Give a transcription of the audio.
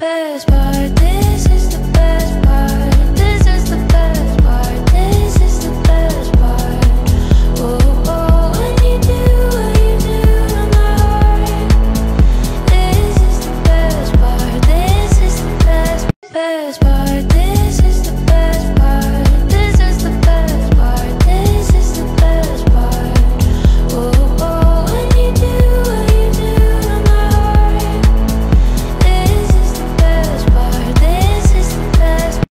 best part, this is the best part, this is the best part, this is the best part. Oh, oh, when you do what you do to my heart, this is the best part, this is the best part.